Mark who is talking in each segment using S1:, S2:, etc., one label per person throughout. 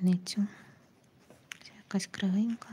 S1: спідницю. Це якась кривенька.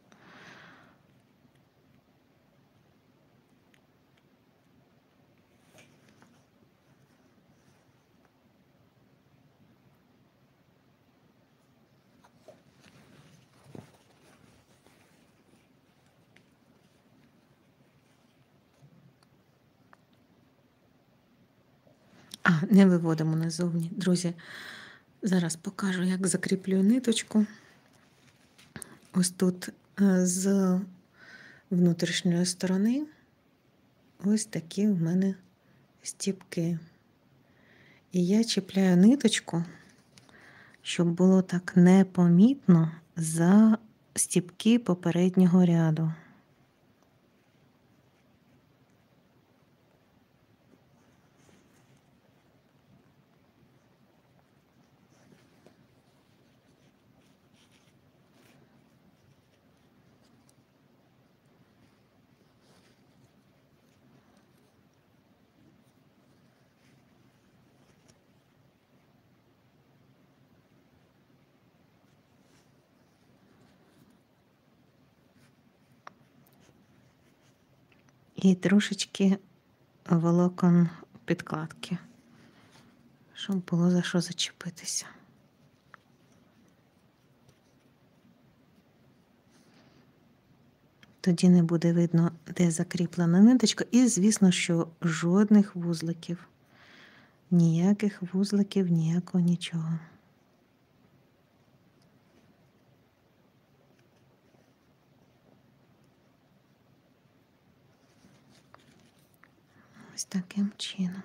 S1: Не виводимо назовні. Друзі, зараз покажу, як закріплюю ниточку. Ось тут з внутрішньої сторони ось такі в мене стіпки. І я чіпляю ниточку, щоб було так непомітно за стіпки попереднього ряду. І трошечки волокон підкладки, щоб було за що зачепитися. Тоді не буде видно, де закріплена ниточка. І, звісно, що жодних вузликів. Ніяких вузликів, ніякого нічого. Ось таким чином.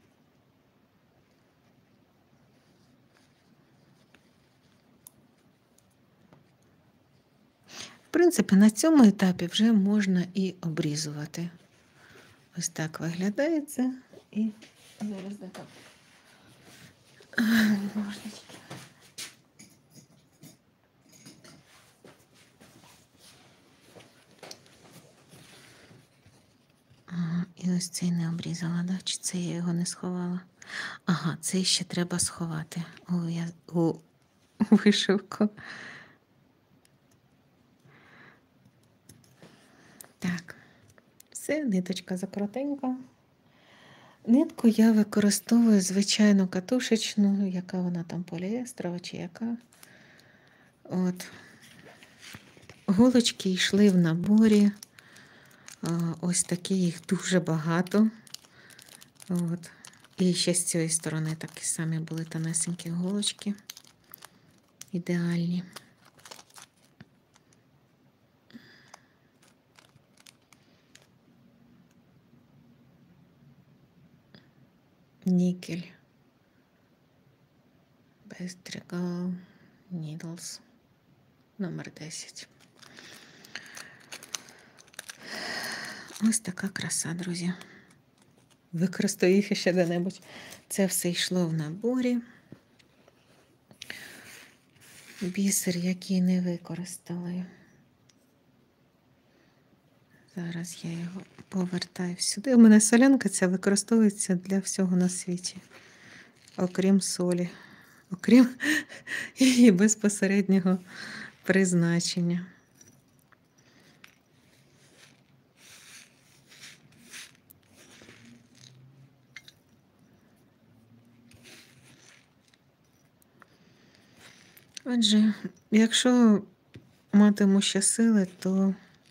S1: В принципі, на цьому етапі вже можна і обрізувати. Ось так виглядає це. І зараз де так. І ось цей не обрізала, да? Чи це я його не сховала? Ага, цей ще треба сховати у вишивку. Так, все, ниточка закоротенька. Нитку я використовую, звичайно, катушечну, яка вона там, поліестрова чи яка. От. Голочки йшли в наборі. Ось такі, їх дуже багато. От. І ще з цієї сторони такі самі були тонесенькі голочки. Ідеальні. Нікель. Bestrigal Needles. Номер 10. Ось така краса, друзі. Використаю їх ще де-небудь. Це все йшло в наборі. Бісер, який не використала. Зараз я його повертаю сюди. У мене солянка ця використовується для всього на світі. Окрім солі. Окрім її безпосереднього призначення. Отже, якщо матиму ще сили, то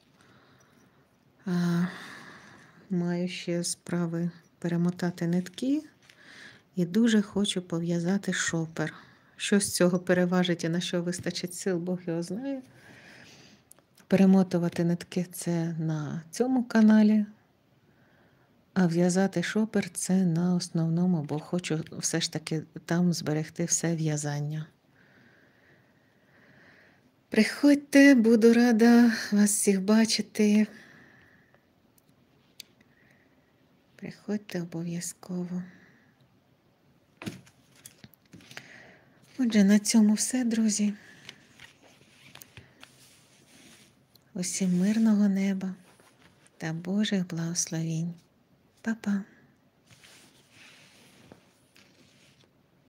S1: маю ще справи перемотати нитки і дуже хочу пов'язати шопер. Що з цього переважить і на що вистачить сил, Бог його знає. Перемотувати нитки – це на цьому каналі, а в'язати шопер – це на основному, бо хочу все ж таки там зберегти все в'язання. Приходьте, буду рада вас всіх бачити. Приходьте обов'язково. Отже, на цьому все, друзі. Усім мирного неба та Божих благословінь. Па-па.